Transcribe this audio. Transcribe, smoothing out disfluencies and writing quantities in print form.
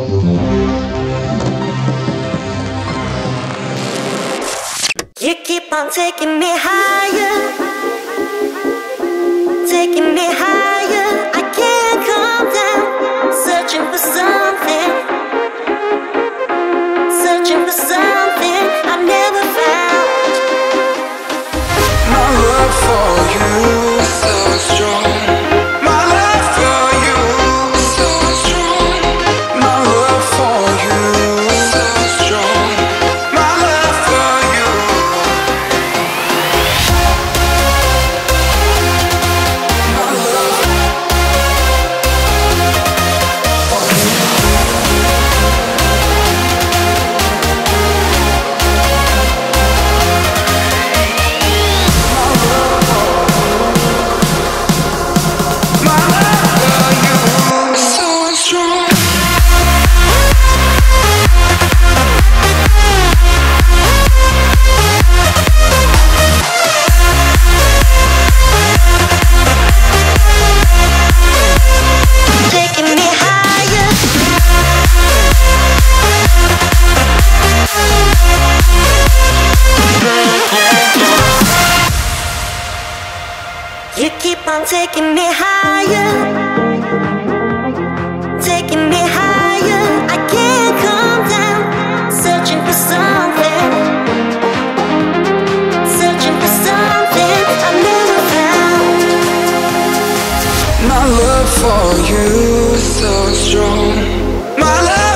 You keep on taking me higher, taking me higher. I can't calm down, searching for something, searching for something I never found. My love for you is so strong. My love for you is so strong. My love for you is so strong. My love for you. My love for you. You keep on taking me higher, taking me higher. I can't calm down, searching for something, searching for something I never found. My love for you is so strong. My love